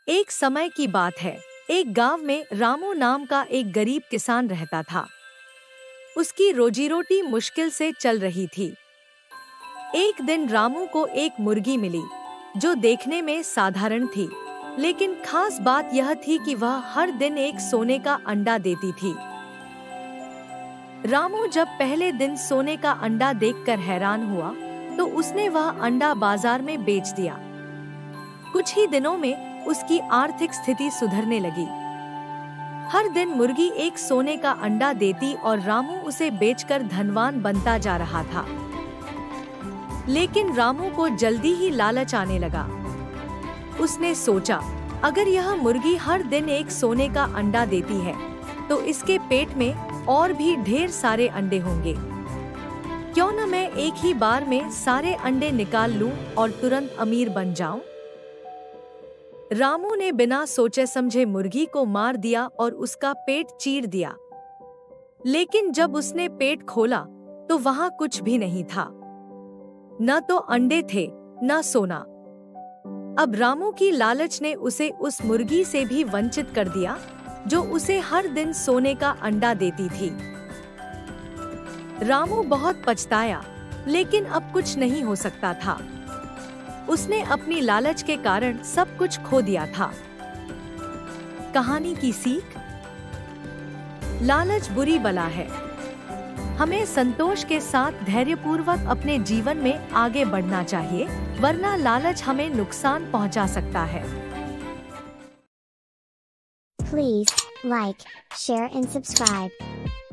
एक समय की बात है। एक गांव में रामू नाम का एक गरीब किसान रहता था। उसकी रोजी रोटी मुश्किल से चल रही थी। एक दिन रामू को एक मुर्गी मिली जो देखने में साधारण थी, लेकिन खास बात यह थी कि वह हर दिन एक सोने का अंडा देती थी। रामू जब पहले दिन सोने का अंडा देखकर हैरान हुआ तो उसने वह अंडा बाजार में बेच दिया। कुछ ही दिनों में उसकी आर्थिक स्थिति सुधरने लगी। हर दिन मुर्गी एक सोने का अंडा देती और रामू उसे बेचकर धनवान बनता जा रहा था। लेकिन रामू को जल्दी ही लालच आने लगा। उसने सोचा, अगर यह मुर्गी हर दिन एक सोने का अंडा देती है तो इसके पेट में और भी ढेर सारे अंडे होंगे। क्यों न मैं एक ही बार में सारे अंडे निकाल लूं और तुरंत अमीर बन जाऊं? रामू ने बिना सोचे समझे मुर्गी को मार दिया और उसका पेट चीर दिया। लेकिन जब उसने पेट खोला तो वहां कुछ भी नहीं था। न तो अंडे थे, न सोना। अब रामू की लालच ने उसे उस मुर्गी से भी वंचित कर दिया जो उसे हर दिन सोने का अंडा देती थी। रामू बहुत पछताया, लेकिन अब कुछ नहीं हो सकता था। उसने अपनी लालच के कारण सब कुछ खो दिया था। कहानी की सीख: लालच बुरी बला है। हमें संतोष के साथ धैर्यपूर्वक अपने जीवन में आगे बढ़ना चाहिए, वरना लालच हमें नुकसान पहुंचा सकता है। Please like, share and subscribe.